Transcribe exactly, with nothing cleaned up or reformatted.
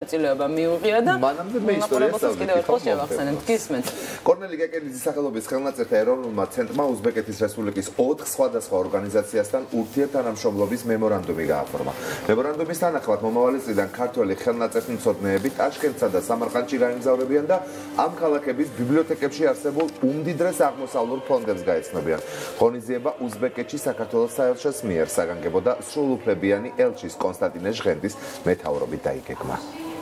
წილეობა მიუღია და მანამდე მე ისტორიას კიდევ ერთხელ შევახსენებთ გისმენთ. კორნელი კეკელიძის სახელობის ხელნაწერთა ეროვნულმა ცენტრმა უზბეკეთის რესპუბლიკის ოთხ სხვადასხვა ორგანიზაციასთან ურთიერთთანამშრომლობის მემორანდუმი გააფორმა. მემორანდუმის თანახმად მომავალი წლიდან ქართველი ხელნაწერთმცოდნეები ტაშკენტსა და სამარყანდში გაემგზავრებიან და ამ ქალაქების ბიბლიოთეკებში არსებულ უმდიდრეს აღმოსავლურ ფონდებს გაეცნობიან. ღონისძიება უზბეკეთში საქართველოს საელჩოს მიერ საგანგებო და სრულუფლებიანი ელჩის კონსტანტინე ჟღენდის მეთაურობით დაიგეგმა.